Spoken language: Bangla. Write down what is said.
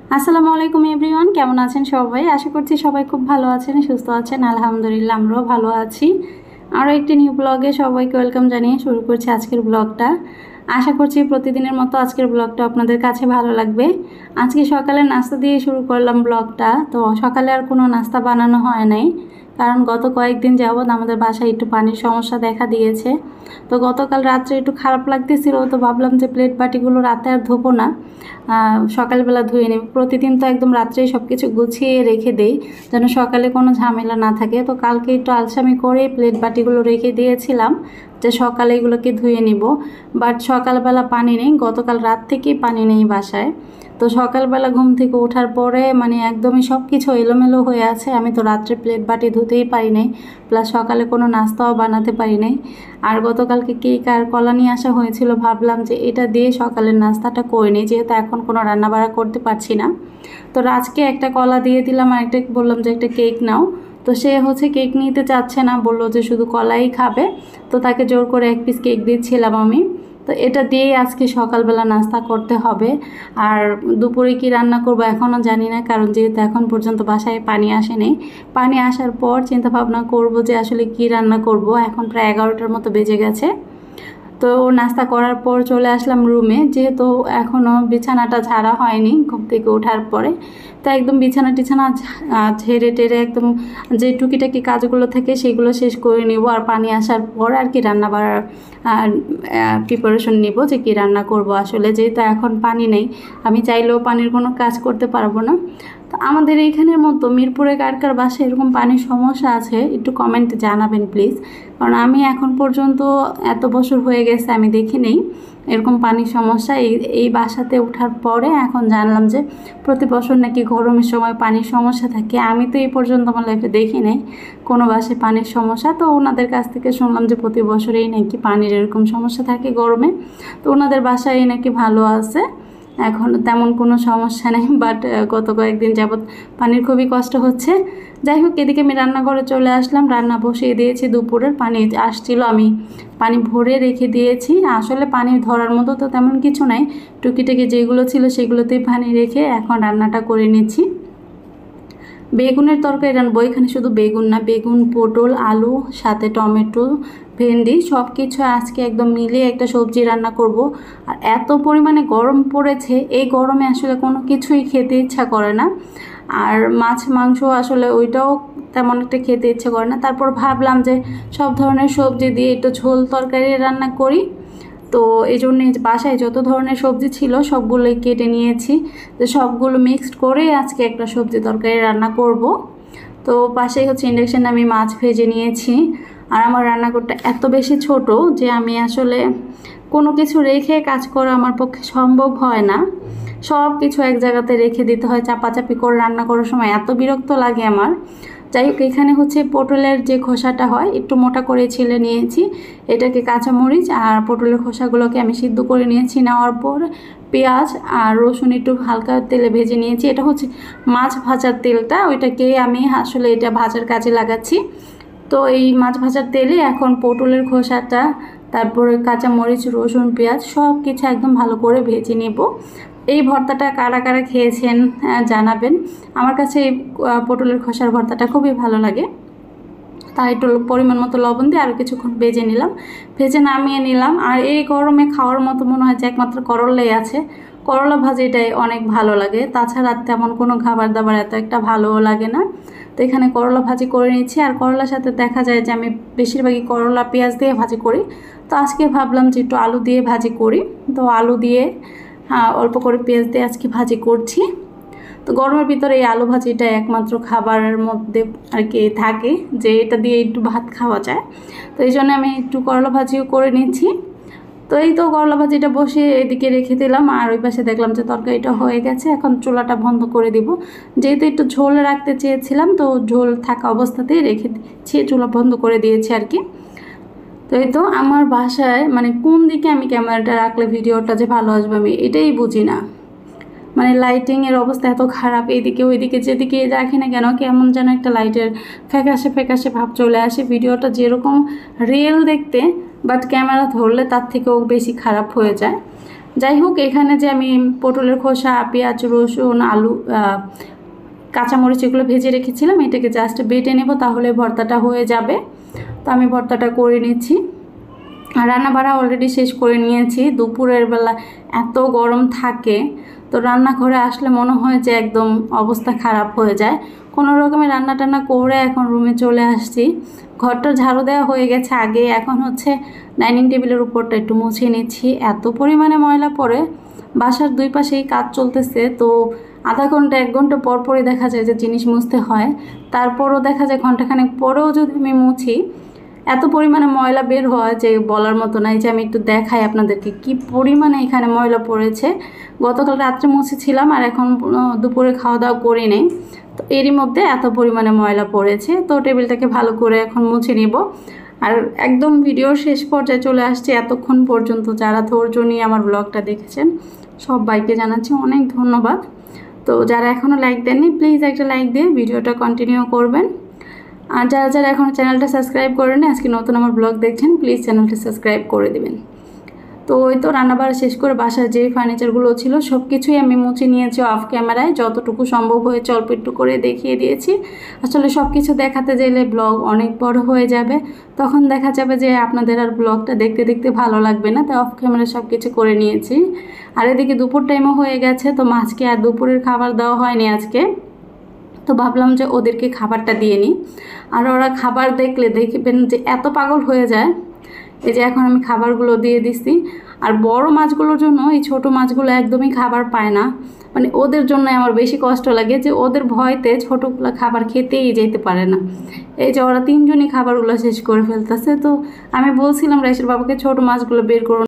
আসসালামু আলাইকুম এভরিওয়ান, কেমন আছেন সবাই? আশা করছি সবাই খুব ভালো আছেন, সুস্থ আছেন। আলহামদুলিল্লাহ, আমরাও ভালো আছি। আরও একটি নিউ ব্লগে সবাইকে ওয়েলকাম জানিয়ে শুরু করছি আজকের ব্লগটা। আশা করছি প্রতিদিনের মতো আজকের ব্লগটা আপনাদের কাছে ভালো লাগবে। আজকে সকালে নাস্তা দিয়ে শুরু করলাম ব্লগটা। তো সকালে আর কোনো নাস্তা বানানো হয় নাই, কারণ গত কয়েকদিন যাবৎ আমাদের বাসায় একটু পানির সমস্যা দেখা দিয়েছে। তো গতকাল রাত্রে একটু খারাপ লাগতেছিল, তো ভাবলাম যে প্লেট বাটিগুলো রাতে আর ধোবো না, সকালবেলা ধুয়ে নেব। প্রতিদিন তো একদম রাত্রেই সব কিছু গুছিয়ে রেখে দেই যেন সকালে কোনো ঝামেলা না থাকে। তো কালকে একটু আলসামি করে প্লেট বাটিগুলো রেখে দিয়েছিলাম যে সকালে এগুলোকে ধুয়ে নিব। বাট সকালবেলা পানি নেই, গতকাল রাত থেকেই পানি নেই বাসায়। তো সকালবেলা ঘুম থেকে ওঠার পরে একদমই সব কিছু এলোমেলো হয়ে আছে। আমি তো রাত্রে প্লেট বাটি ধুতেই পারি নাই, প্লাস সকালে কোনো নাস্তাও বানাতে পারি নাই। আর গতকালকে কেক আর কলা নিয়ে আসা হয়েছিল, ভাবলাম যে এটা দিয়ে সকালের নাস্তাটা করে নিই, যেহেতু এখন কোনো রান্নাবাড়া করতে পারছি না। তো রাজকে একটা কলা দিয়ে দিলাম, আর একটা বললাম যে একটা কেক নাও। তো সে কেক নিতে চাচ্ছে না, বললো যে শুধু কলাই খাবে। তো তাকে জোর করে এক পিস কেক দিচ্ছিলাম আমি। তো এটা দিয়েই আজকে সকালবেলা নাস্তা করতে হবে। আর দুপুরে কি রান্না করব এখনও জানি না, কারণ যেহেতু এখন পর্যন্ত বাসায় পানি আসেনি। পানি আসার পর চিন্তা ভাবনা করব যে আসলে কি রান্না করব। এখন প্রায় 11টার মতো বেজে গেছে। তো নাস্তা করার পর চলে আসলাম রুমে, যেহেতু এখনও বিছানাটা ঝাড়া হয়নি ঘুম থেকে ওঠার পরে। তো একদম বিছানা টিছানা ঝেড়ে টেরে একদম যে টুকিটাকি কাজগুলো থাকে সেগুলো শেষ করে নিব। আর পানি আসার পর আর কি রান্না বাড়ার প্রিপারেশন নিব যে কি রান্না করব। আসলে যেহেতু এখন পানি নেই, আমি চাইলেও পানির কোনো কাজ করতে পারবো না। তো আমাদের এইখানের মতো মিরপুরে কার কার বাসায় এরকম পানির সমস্যা আছে একটু কমেন্টে জানাবেন প্লিজ। কারণ আমি এখন পর্যন্ত এত বছর হয়ে গেছে আমি দেখি নেই এরকম পানির সমস্যা। এই বাসাতে ওঠার পরে এখন জানলাম যে প্রতি বছর নাকি গরমের সময় পানির সমস্যা থাকে। আমি তো এই পর্যন্ত আমার লাইফে দেখি নেই কোনো বাসায় পানির সমস্যা। তো ওনাদের কাছ থেকে শুনলাম যে প্রতি বছরেই নাকি পানির এরকম সমস্যা থাকে গরমে। তো ওনাদের বাসায় নাকি ভালো আছে, এখন তেমন কোনো সমস্যা নেই। বাট গত কয়েকদিন যাবৎ পানির খুবই কষ্ট হচ্ছে। যাই হোক, এদিকে আমি রান্নাঘরে চলে আসলাম, রান্না বসিয়ে দিয়েছি। দুপুরের পানি আসছিল, আমি পানি ভরে রেখে দিয়েছি। আসলে পানি ধরার মতো তো তেমন কিছু নাই, টুকিটাকি যেগুলো ছিল সেগুলোতেই পানি রেখে এখন রান্নাটা করে নিচ্ছি। বেগুনের তরকারি রান্নাবো। এখানে শুধু বেগুন না, বেগুন, পটল, আলু, সাথে টমেটো, ভেন্ডি সব কিছু আজকে একদম মিলিয়ে একটা সবজি রান্না করব। আর এত পরিমাণে গরম পড়েছে, এই গরমে আসলে কোনো কিছুই খেতে ইচ্ছা করে না। আর মাছ মাংস আসলে ওইটাও তেমন একটা খেতে ইচ্ছে করে না। তারপর ভাবলাম যে সব ধরনের সবজি দিয়ে একটু ঝোল তরকারি রান্না করি। তো এই জন্যে বাসায় যত ধরনের সবজি ছিল সবগুলোই কেটে নিয়েছি, তো সবগুলো মিক্সড করে আজকে একটা সবজি তরকারি রান্না করব। তো পাশেই ইন্ডাকশানে আমি মাছ ভেজে নিয়েছি। আর আমার রান্নাঘরটা এত বেশি ছোট যে আমি আসলে কোনো কিছু রেখে কাজ করা আমার পক্ষে সম্ভব হয় না। সব কিছু এক জায়গাতে রেখে দিতে হয়, চাপাচাপি করে রান্না করার সময় এত বিরক্ত লাগে আমার। যাই হোক, এখানে পটলের যে খোসাটা হয় একটু মোটা করে ছিলে নিয়েছি। এটাকে কাঁচামরিচ আর পটলের খোসাগুলোকে আমি সিদ্ধ করে নিয়েছি। নেওয়ার পর পেঁয়াজ আর রসুন একটু হালকা তেলে ভেজে নিয়েছি। এটা মাছ ভাজার তেলটা, ওইটাকে আমি আসলে এটা ভাজার কাজে লাগাচ্ছি। তো এই মাছ ভাজার তেলে এখন পটলের খোসাটা, তারপরে কাঁচামরিচ, রসুন, পেঁয়াজ সব কিছু একদম ভালো করে ভেজে নেব। এই ভর্তাটা কারা কারা খেয়েছেন জানাবেন। আমার কাছে এই পটলের খোসার ভর্তাটা খুবই ভালো লাগে। তাই একটু পরিমাণ মতো লবণ দিয়ে আরও কিছুক্ষণ ভেজে নিলাম, ভেজে নামিয়ে নিলাম। আর এই গরমে খাওয়ার মতো মনে হয় যে একমাত্র করলাই আছে। করলা ভাজিটাই অনেক ভালো লাগে, তাছাড়া তেমন কোনো খাবার দাবার এত একটা ভালোও লাগে না। তো এখানে করলা ভাজি করে নিচ্ছি। আর করলার সাথে দেখা যায় যে আমি বেশিরভাগই করলা পেঁয়াজ দিয়ে ভাজি করি। তো আজকে ভাবলাম যে একটু আলু দিয়ে ভাজি করি। তো আলু দিয়ে অল্প করে পেঁয়াজ দিয়ে আজকে ভাজি করছি। তো গরমের ভিতরে এই আলু ভাজিটা একমাত্র খাবারের মধ্যে আর কি থাকে যে এটা দিয়ে একটু ভাত খাওয়া যায়। তো এই জন্য আমি একটু করলা ভাজিও করে নিচ্ছি। তো এই তো করলা ভাজিটা বসিয়ে এদিকে রেখে দিলাম। আর ওই পাশে দেখলাম যে তরকারিটা হয়ে গেছে, এখন চুলাটা বন্ধ করে দিব। যেহেতু একটু ঝোল রাখতে চেয়েছিলাম, তো ঝোল থাকা অবস্থাতেই রেখে দিচ্ছি, চুলা বন্ধ করে দিয়েছি আর কি। তো এই তো আমার বাসায় কোন দিকে আমি ক্যামেরাটা রাখলে ভিডিওটা যে ভালো আসবে আমি এটাই বুঝি না। লাইটিংয়ের অবস্থা এত খারাপ, এইদিকে ওইদিকে যেদিকে রাখি না কেন কেমন যেন একটা লাইটের ফ্যাকাশে ফ্যাকাশে ভাব চলে আসে। ভিডিওটা যেরকম রিয়েল দেখতে, বাট ক্যামেরা ধরলে তার থেকেও বেশি খারাপ হয়ে যায়। যাই হোক, এখানে যে আমি পটলের খোসা, পেঁয়াজ, রসুন, আলু, কাঁচামরিচ এগুলো ভেজে রেখেছিলাম, এটাকে জাস্ট বেটে নেব, তাহলে ভর্তাটা হয়ে যাবে। তো আমি ভর্তাটা করে নিচ্ছি। আর রান্নাবাড়া অলরেডি শেষ করে নিয়েছি। দুপুরের বেলা এত গরম থাকে, তো রান্নাঘরে আসলে মনে হয় যে একদম অবস্থা খারাপ হয়ে যায়। কোনো রকমে রান্না টান্না করে এখন রুমে চলে আসছি। ঘরটা ঝাড়ু দেওয়া হয়ে গেছে আগে, এখন হচ্ছে ডাইনিং টেবিলের উপরটা একটু মুছে নিচ্ছি। এত পরিমাণে ময়লা পড়ে, বাসার দুই পাশেই কাজ চলতেছে, তো আধা ঘন্টা 1 ঘন্টা পর পরই দেখা যায় যে জিনিস মুছতে হয়। তারপরও দেখা যায় ঘন্টাখানেক পরেও যদি আমি মুছি, এত পরিমাণে ময়লা বের হয় যে বলার মতো নাই। যে আমি একটু দেখাই আপনাদেরকে কি পরিমাণে এখানে ময়লা পড়েছে। গতকাল রাত্রে মুছেছিলাম আর এখন দুপুরে খাওয়া দাওয়া করি নেই, তো এরই মধ্যে এত পরিমাণে ময়লা পড়েছে। তো টেবিলটাকে ভালো করে এখন মুছে নিব। আর একদম ভিডিওর শেষ পর্যায়ে চলে আসছে। এতক্ষণ পর্যন্ত যারা ধৈর্য নিয়ে আমার ব্লগটা দেখেছেন সবাইকে জানাচ্ছি অনেক ধন্যবাদ। তো যারা এখনও লাইক দেননি, প্লিজ একটা লাইক দিয়ে ভিডিওটা কন্টিনিউ করবেন। আর যারা যারা এখনও চ্যানেলটা সাবস্ক্রাইব করেন, আজকে নতুন আমার ব্লগ দেখছেন, প্লিজ চ্যানেলটা সাবস্ক্রাইব করে দেবেন। তো ওই তো রান্নাবাড়া শেষ করে বাসার যে ফার্নিচারগুলো ছিল সব কিছুই আমি মুছে নিয়েছি অফ ক্যামেরায়, যতটুকু সম্ভব হয়েছে অল্প একটু করে দেখিয়ে দিয়েছি। আসলে সব কিছু দেখাতে গেলে ব্লগ অনেক বড় হয়ে যাবে, তখন দেখা যাবে যে আপনাদের আর ব্লগটা দেখতে দেখতে ভালো লাগবে না, তাই অফ ক্যামেরায় সব কিছু করে নিয়েছি। আর এদিকে দুপুর টাইমও হয়ে গেছে, তো মাছকে আর দুপুরের খাবার দেওয়া হয়নি আজকে, তো ভাবলাম যে ওদেরকে খাবারটা দিয়ে নিই। আর ওরা খাবার দেখলে দেখবেন যে এত পাগল হয়ে যায়। এই যে এখন আমি খাবারগুলো দিয়ে দিছি। আর বড় মাছগুলোর জন্য এই ছোট মাছগুলো একদমই খাবার পায় না, মানে ওদের জন্য আমার বেশি কষ্ট লাগে যে ওদের ভয়তে ছোটোগুলো খাবার খেতেই যেতে পারে না। এই যে ওরা 3 জনই খাবারগুলো শেষ করে ফেলতেছে। তো আমি বলছিলাম রাইসের বাবাকে ছোট মাছগুলো বের করুন,